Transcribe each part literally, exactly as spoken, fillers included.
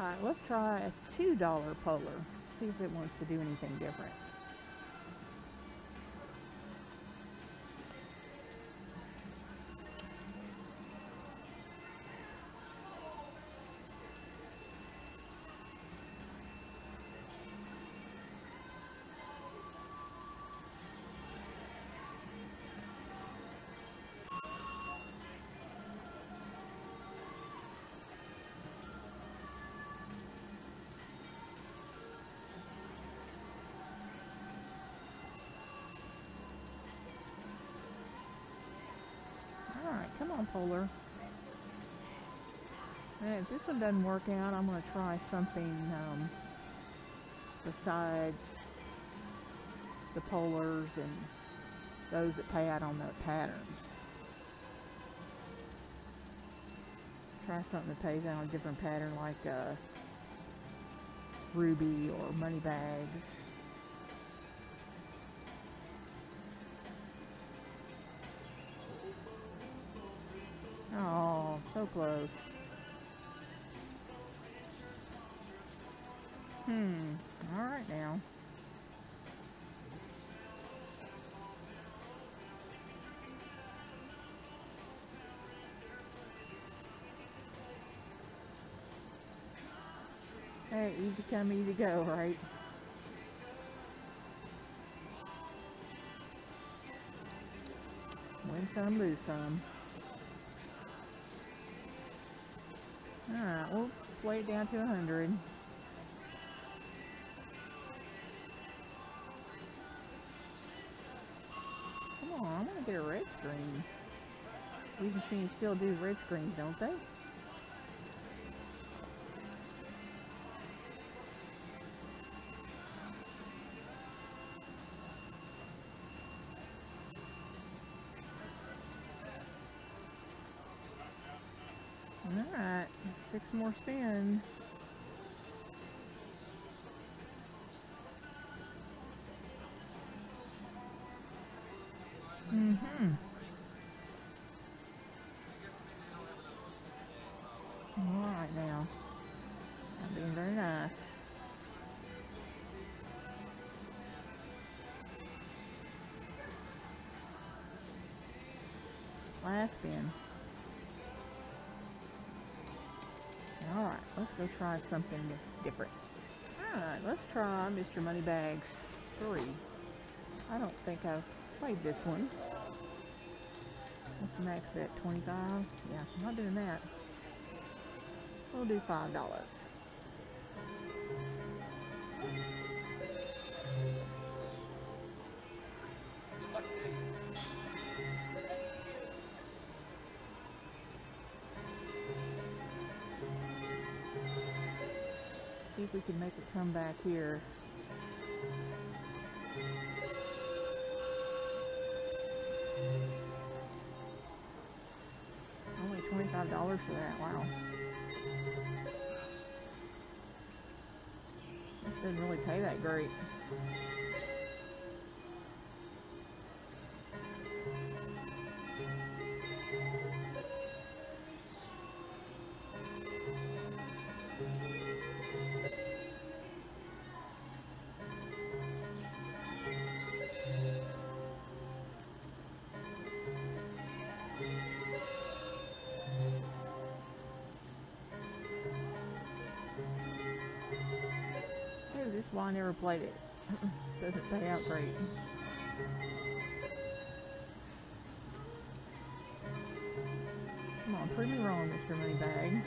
Alright, let's try a two dollar Polar. See if it wants to do anything different. Alright, come on, Polar. And if this one doesn't work out, I'm going to try something um, besides the Polars and those that pay out on the patterns. Try something that pays out on a different pattern, like uh, Ruby or Money Bags. Oh, so close. Hmm. Alright now. Hey, easy come, easy go, right? Win some, lose some. Alright, we'll play it down to a hundred. Come on, I want to get a red screen. These machines still do red screens, don't they? Alright, six more spins. Mm-hmm. Alright now. I'm being very nice. Last spin. Alright, let's go try something different. Alright, let's try Mister Moneybags three. I don't think I've played this one. What's the max bet? twenty-five? Yeah, I'm not doing that. We'll do five dollars. See if we can make a comeback here. Only twenty-five dollars for that, wow. That doesn't really pay that great. This is why I never played it. Doesn't pay out great. Come on, prove me wrong, Mister Moneybag.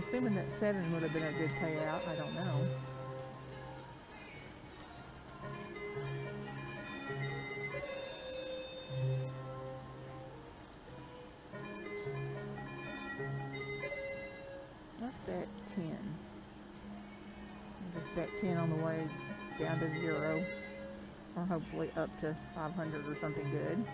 assuming that seven would have been a good payout. I don't know. Let's bet ten. I'll just bet ten on the way down to zero. Or hopefully up to five hundred or something good.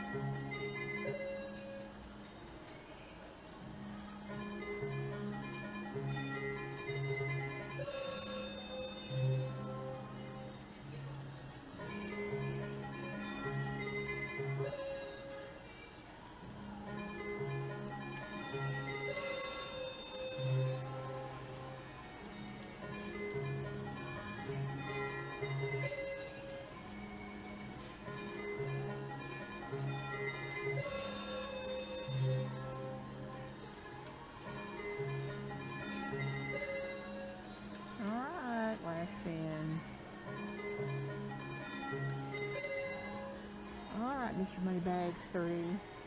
Mister Moneybags three.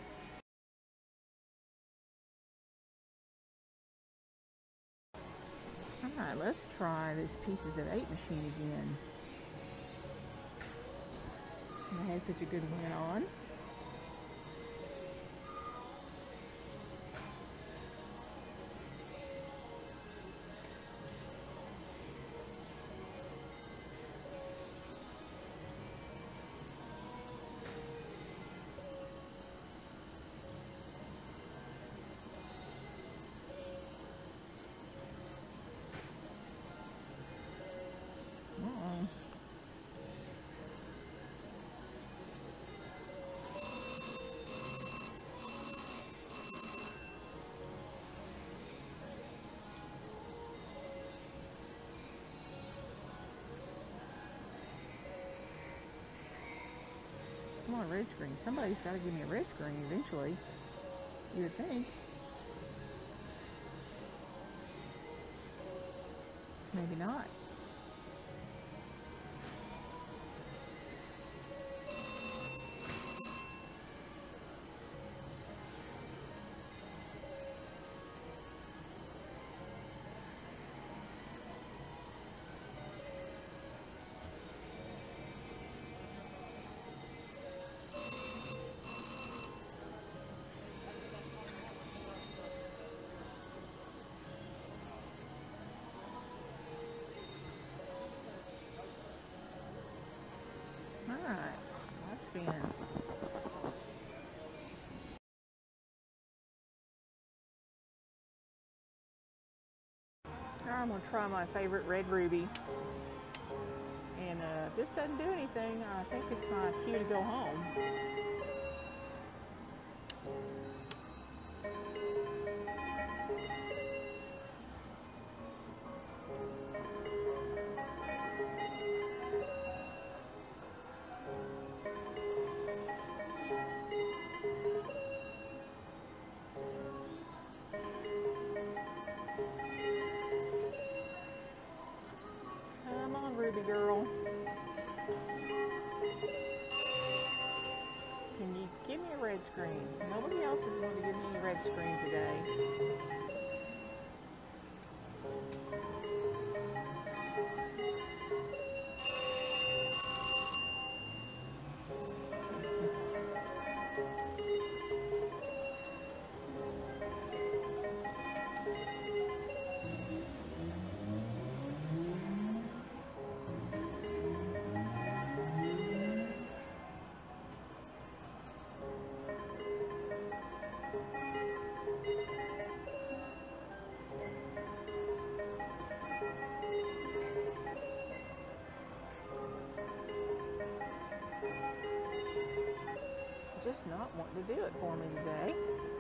Alright, let's try this pieces of eight machine again. I had such a good win on. Come on, red screen. Somebody's got to give me a red screen eventually. You would think. Maybe not. Alright, let's spin. Now I'm going to try my favorite red ruby. And uh, if this doesn't do anything, I think it's my cue to go home. Ruby girl. Can you give me a red screen? Nobody else is going to give me a red screen today. Just not wanting to do it for me today.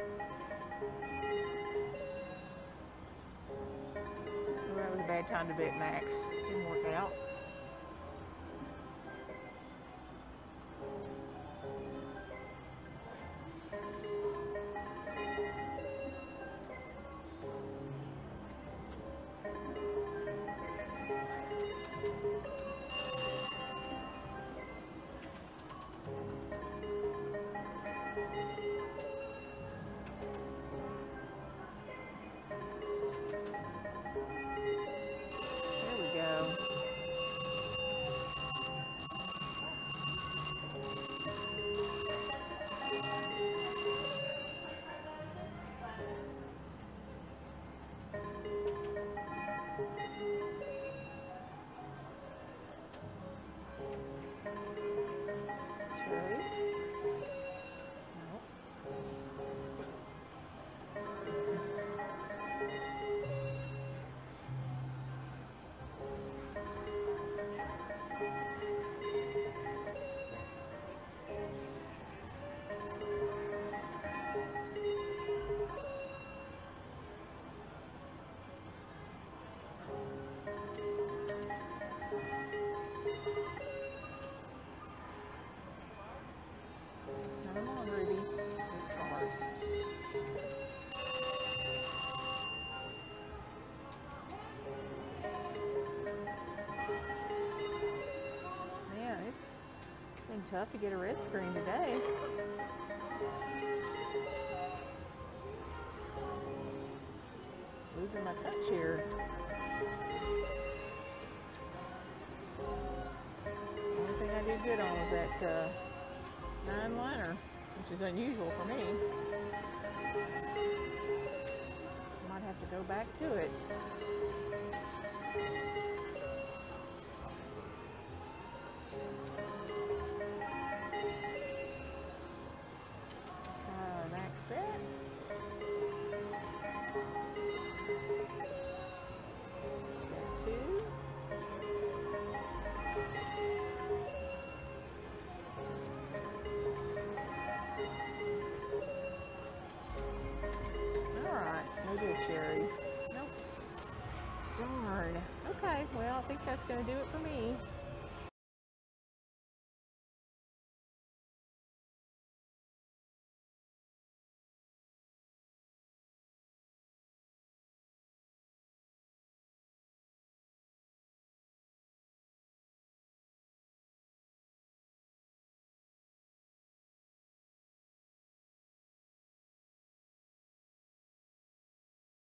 Well, that was a bad time to bet Max. Didn't work out. tough to get a red screen today. Losing my touch here. Only thing I did good on was that uh, nine liner, which is unusual for me. Might have to go back to it. Try a max bet. Bet two. Alright, maybe a cherry. Nope. Darn. Okay, well, I think that's going to do it for me.